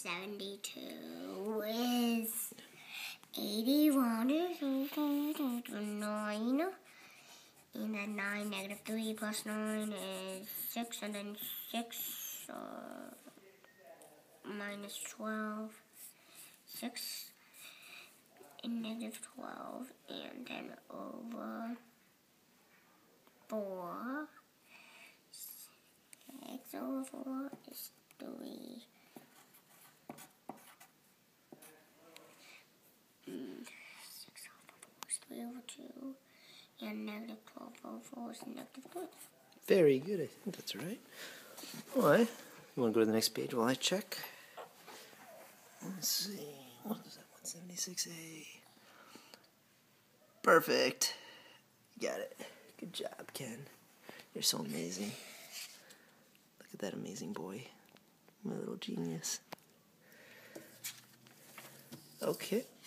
72 is 81 is 9. And then 9 negative 3 plus 9 is 6. And then 6 minus 12. 6 and negative 12. And then over 4. 6 over 4 is 3. 6 over 4 is 3 over 2. And negative 12 over 4 is negative 3. Very good. I think that's right. Alright. You want to go to the next page while I check? Let's see. What is that? 176A. Perfect. You got it. Good job, Ken. You're so amazing. Look at that amazing boy. My little genius. Okay.